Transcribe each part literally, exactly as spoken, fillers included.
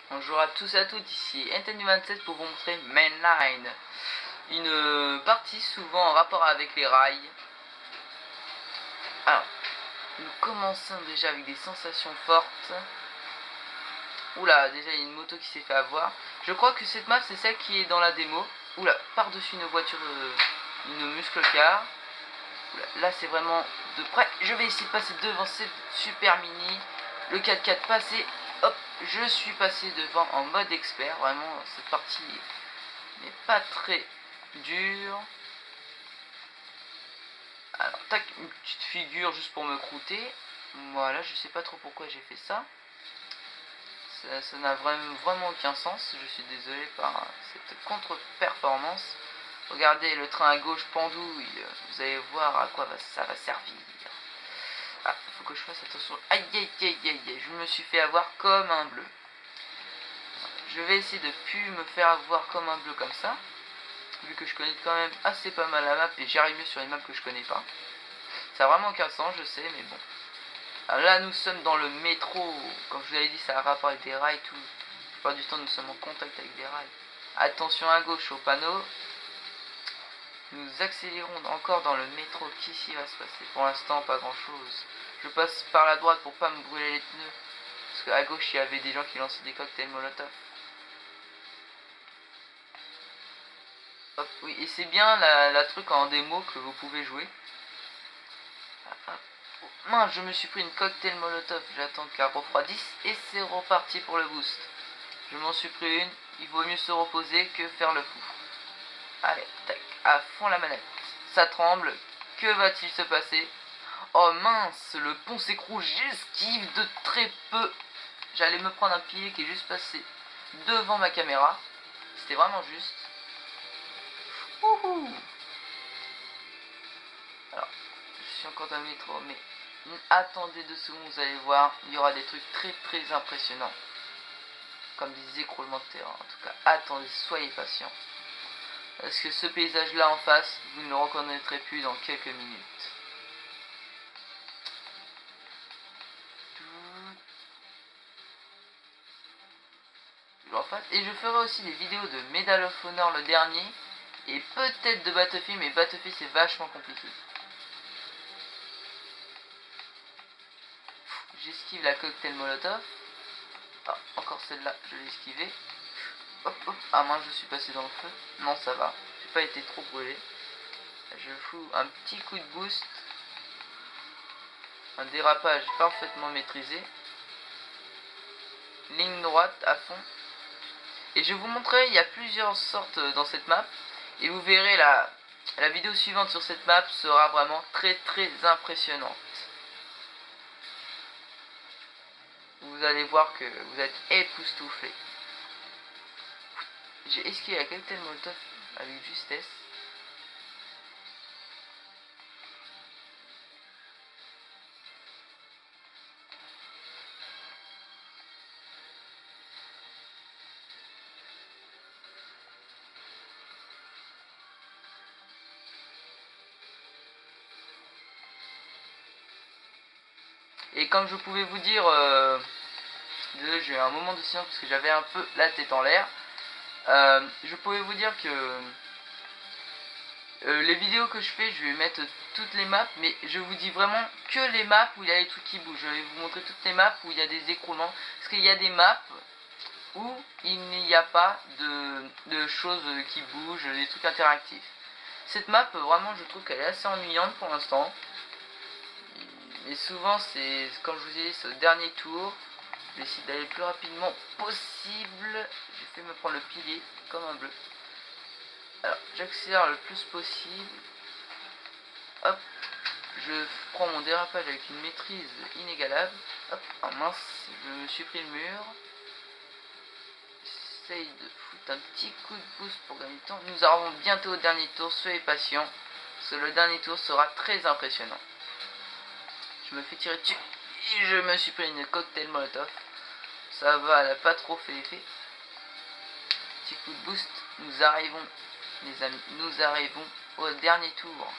Bonjour à tous et à toutes, ici Enten vingt-sept pour vous montrer Mainline. Une partie souvent en rapport avec les rails. Alors, nous commençons déjà avec des sensations fortes. Oula, déjà il y a une moto qui s'est fait avoir. Je crois que cette map c'est celle qui est dans la démo. Oula, par-dessus une voiture, euh, une muscle car. Oula, là c'est vraiment de près. Je vais essayer de passer devant cette super mini. Le quatre quatre passé. Hop, je suis passé devant en mode expert. Vraiment, cette partie n'est pas très dure. Alors, tac, une petite figure juste pour me croûter. Voilà, je sais pas trop pourquoi j'ai fait ça. Ça n'a vraiment, vraiment aucun sens. Je suis désolé par cette contre-performance. Regardez le train à gauche pendouille. Vous allez voir à quoi ça va servir. Ah, faut que je fasse attention. Aïe aïe aïe aïe aïe. Je me suis fait avoir comme un bleu. Je vais essayer de plus me faire avoir comme un bleu comme ça. Vu que je connais quand même assez pas mal la map et j'arrive mieux sur les maps que je connais pas. Ça a vraiment aucun sens, je sais, mais bon. Alors là, nous sommes dans le métro. Comme je vous l'avais dit, ça a rapport avec des rails et tout. La plupart du temps, nous sommes en contact avec des rails. Attention à gauche au panneau. Nous accélérons encore dans le métro. Qu'est-ce qui va se passer? Pour l'instant, pas grand chose. Je passe par la droite pour pas me brûler les pneus. Parce qu'à gauche, il y avait des gens qui lançaient des cocktails Molotov. Hop, oui, et c'est bien la, la truc en démo que vous pouvez jouer. Ah, ah. Oh, mince, je me suis pris une cocktail Molotov. J'attends qu'elle refroidisse et c'est reparti pour le boost. Je m'en suis pris une. Il vaut mieux se reposer que faire le fou. Allez, tac, à fond la manette. Ça tremble. Que va-t-il se passer? Oh mince, le pont s'écroule. J'esquive de très peu. J'allais me prendre un pied qui est juste passé devant ma caméra. C'était vraiment juste. Wouhou. Alors, je suis encore dans le métro, mais attendez deux secondes, vous allez voir, il y aura des trucs très très impressionnants. Comme des écroulements de terrain. En tout cas, attendez, soyez patients. Parce que ce paysage-là en face, vous ne le reconnaîtrez plus dans quelques minutes. Et je ferai aussi des vidéos de Medal of Honor le dernier. Et peut-être de Battlefield, mais Battlefield c'est vachement compliqué. J'esquive la cocktail Molotov. Ah, encore celle-là, je l'ai esquivée. Hop, hop. Ah mince, je suis passé dans le feu. Non, ça va. J'ai pas été trop brûlé. Je fous un petit coup de boost. Un dérapage parfaitement maîtrisé. Ligne droite à fond. Et je vais vous montrer, il y a plusieurs sortes dans cette map. Et vous verrez la, la vidéo suivante sur cette map sera vraiment très très impressionnante. Vous allez voir que vous êtes époustouflés. J'ai esquivé la cocktail Molotov avec justesse. Et comme je pouvais vous dire, euh, désolé, j'ai eu un moment de silence parce que j'avais un peu la tête en l'air. Euh, je pouvais vous dire que euh, les vidéos que je fais, je vais mettre toutes les maps, mais je vous dis vraiment que les maps où il y a les trucs qui bougent. Je vais vous montrer toutes les maps où il y a des écroulements, parce qu'il y a des maps où il n'y a pas de, de choses qui bougent, des trucs interactifs. Cette map, vraiment, je trouve qu'elle est assez ennuyante pour l'instant. Et souvent, c'est, comme je vous ai dit, c'est au dernier tour. Je vais essayer d'aller le plus rapidement possible. J'ai fait me prendre le pilier comme un bleu. Alors, j'accélère le plus possible. Hop. Je prends mon dérapage avec une maîtrise inégalable. Hop. Oh mince, je me suis pris le mur. J'essaye de foutre un petit coup de pouce pour gagner du temps. Nous arrivons bientôt au dernier tour. Soyez patients. Parce que le dernier tour sera très impressionnant. Je me fais tirer dessus. Et je me suis pris une cocktail Molotov. Ça va, elle n'a pas trop fait effet. Petit coup de boost. Nous arrivons, les amis, nous arrivons au dernier tour.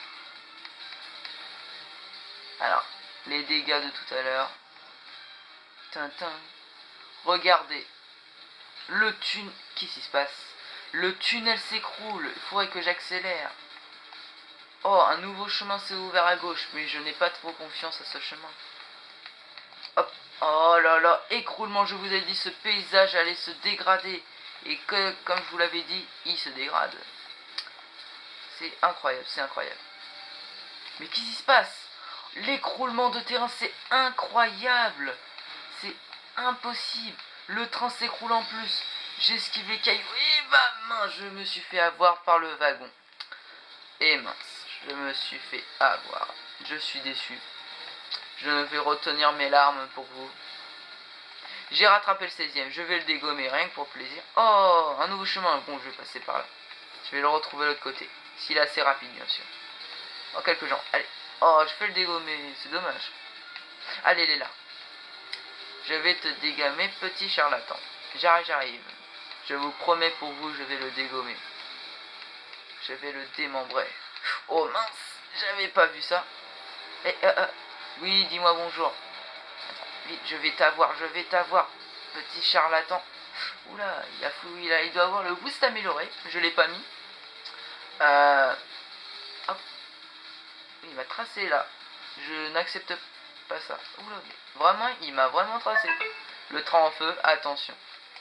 Alors, les dégâts de tout à l'heure. Tintin. Regardez. Le tunnel... Qu'est-ce qui se passe? Le tunnel s'écroule. Il faudrait que j'accélère. Oh, un nouveau chemin s'est ouvert à gauche. Mais je n'ai pas trop confiance à ce chemin. Hop. Oh là là. Écroulement, je vous ai dit, ce paysage allait se dégrader. Et que, comme je vous l'avais dit, il se dégrade. C'est incroyable, c'est incroyable. Mais qu'est-ce qui se passe? L'écroulement de terrain, c'est incroyable. C'est impossible. Le train s'écroule en plus. J'esquive les cailloux. Et bah mince, je me suis fait avoir par le wagon. Et mince, je me suis fait avoir. Je suis déçu. Je vais retenir mes larmes pour vous. J'ai rattrapé le seizième. Je vais le dégommer, rien que pour plaisir. Oh, un nouveau chemin. Bon, je vais passer par là. Je vais le retrouver de l'autre côté. S'il est assez rapide, bien sûr. En quelques gens. Allez. Oh, je fais le dégommer. C'est dommage. Allez, il est là. Je vais te dégommer, petit charlatan. J'arrive, j'arrive. Je vous promets pour vous, je vais le dégommer. Je vais le démembrer. Oh mince, j'avais pas vu ça. Eh, euh, euh. Oui, dis-moi bonjour. Attends, vite, je vais t'avoir, je vais t'avoir. Petit charlatan. Oula, il a fou, il, a, il doit avoir le boost amélioré. Je l'ai pas mis. Euh... Hop. Il m'a tracé là. Je n'accepte pas ça. Oula, vraiment, il m'a vraiment tracé. Le train en feu, attention.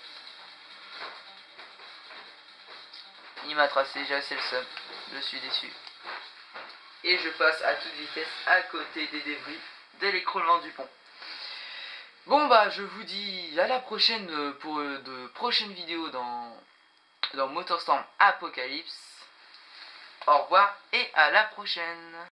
Il m'a tracé, j'ai assez le seum. Je suis déçu. Et je passe à toute vitesse à côté des débris de l'écroulement du pont. Bon bah je vous dis à la prochaine pour de prochaines vidéos dans, dans MotorStorm Apocalypse. Au revoir et à la prochaine.